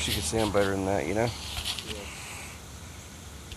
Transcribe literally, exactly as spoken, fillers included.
wish you could see them better than that, you know?